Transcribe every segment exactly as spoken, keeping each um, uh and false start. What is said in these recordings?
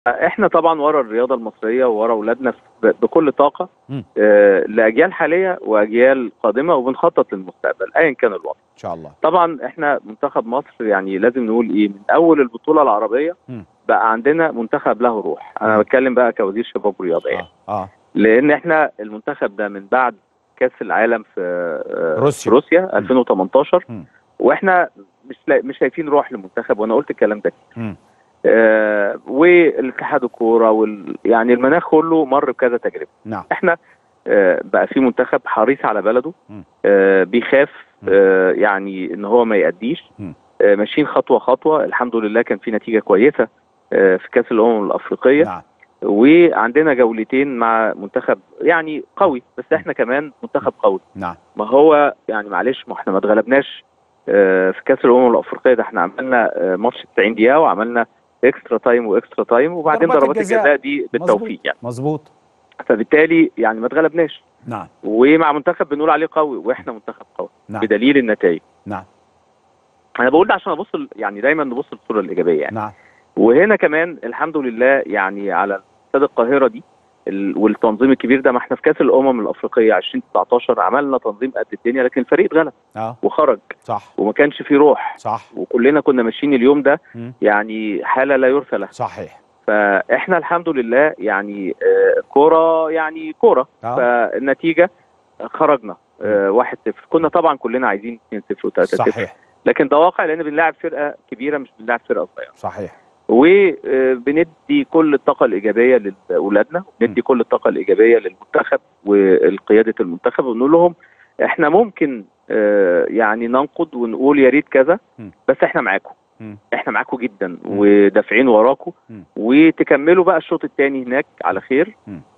احنا طبعا ورا الرياضه المصريه وورا اولادنا بكل طاقه آه لاجيال حاليه واجيال قادمه، وبنخطط للمستقبل ايا كان الوضع ان شاء الله. طبعا احنا منتخب مصر يعني لازم نقول ايه، من اول البطوله العربيه م. بقى عندنا منتخب له روح. انا بتكلم بقى كوزير شباب ورياضه يعني اه اه لان احنا المنتخب ده من بعد كاس العالم في آه روسيا, في روسيا ألفين وتمنتاشر م. واحنا مش مش شايفين روح للمنتخب، وانا قلت الكلام ده كتير. آه والاتحاد الكوره وال... يعني المناخ كله مر بكذا تجربه. نعم. احنا آه بقى في منتخب حريص على بلده، آه بيخاف آه يعني ان هو ما يأديش، آه ماشيين خطوه خطوه. الحمد لله كان في نتيجه كويسه آه في كاس الامم الافريقيه. نعم. وعندنا جولتين مع منتخب يعني قوي، بس احنا كمان منتخب قوي. نعم. ما هو يعني معلش، ما احنا ما اتغلبناش آه في كاس الامم الافريقيه ده، احنا عملنا آه ماتش تسعين دقيقه وعملنا اكسترا تايم واكسترا تايم، وبعدين ضربات الجزاء دي بالتوفيق يعني. مظبوط. فبالتالي يعني ما اتغلبناش. نعم. ومع منتخب بنقول عليه قوي، واحنا منتخب قوي. نعم. بدليل النتائج. نعم. انا بقول ده عشان ابص يعني دايما نبص للصوره الايجابيه يعني. نعم. وهنا كمان الحمد لله يعني على استاد القاهره دي والتنظيم الكبير ده، ما احنا في كاس الامم الافريقيه ألفين وتسعتاشر عملنا تنظيم قد الدنيا، لكن الفريق اتغلب اه وخرج. صح. وما كانش فيه روح. صح. وكلنا كنا ماشيين اليوم ده م. يعني حاله لا يرثى لها. صحيح. فاحنا الحمد لله يعني آه كوره يعني كوره آه. فالنتيجه خرجنا آه واحد صفر. كنا طبعا كلنا عايزين اتنين صفر وتلاتة صفر. صحيح. لكن ده واقع لان بنلاعب فرقه كبيره مش بنلاعب فرقه صغيره. صحيح. وبندي كل الطاقه الايجابيه لاولادنا، وبندي كل الطاقه الايجابيه للمنتخب وقياده المنتخب، ونقول لهم احنا ممكن يعني ننقد ونقول يا ريت كذا، بس احنا معاكم. احنا معاكم جدا ودافعين وراكم، وتكملوا بقى الشوط الثاني هناك على خير،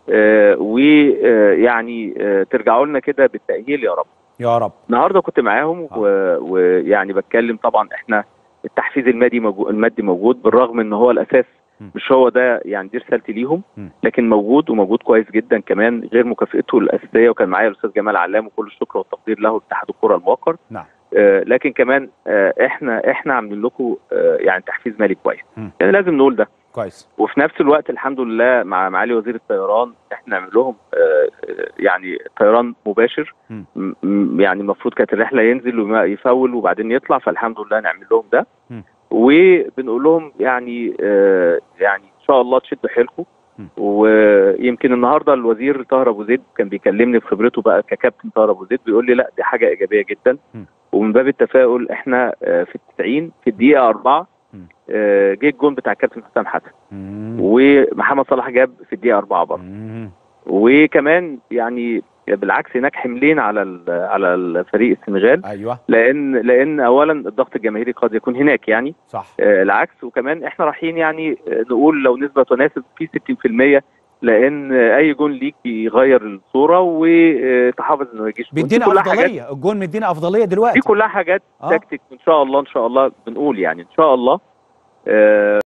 ويعني ترجعوا لنا كده بالتاهيل يا رب. يا رب. النهارده كنت معاهم ويعني بتكلم طبعا احنا التحفيز المادي موجود، المادي موجود بالرغم ان هو الاساس مش هو ده يعني دي رسالتي ليهم، لكن موجود وموجود كويس جدا كمان غير مكافئته الاساسيه. وكان معايا الاستاذ جمال علام وكل الشكر والتقدير له اتحاد الكره الموقر. نعم. آه لكن كمان آه احنا احنا عاملين لكم آه يعني تحفيز مالي كويس. يعني لازم نقول ده كويس. وفي نفس الوقت الحمد لله مع معالي وزير الطيران احنا نعمل لهم آه يعني طيران مباشر. م يعني المفروض كانت الرحله ينزل ويفول وبعدين يطلع، فالحمد لله نعمل لهم ده. م. وبنقول لهم يعني آه يعني ان شاء الله تشدوا حيلكم. ويمكن النهارده الوزير طاهر ابو زيد كان بيكلمني بخبرته بقى ككابتن طاهر ابو زيد، بيقول لي لا دي حاجه ايجابيه جدا. م. ومن باب التفاؤل احنا آه في التسعين في الدقيقه أربعة آه جه الجون بتاع الكابتن حسام حسن، ومحمد صلاح جاب في الدقيقه أربعة برضه. وكمان يعني بالعكس هناك حملين على على الفريق السنغال. ايوه. لان لان اولا الضغط الجماهيري قد يكون هناك يعني صح. آه العكس. وكمان احنا رايحين يعني نقول لو نسبه تناسب في ستين في المية، لان اي جون ليك بيغير الصوره وتحافظ انه ما يجيش. بيدينا افضليه، الجون مدينا افضليه دلوقتي. دي كلها حاجات آه. تكتيك ان شاء الله ان شاء الله بنقول يعني ان شاء الله آه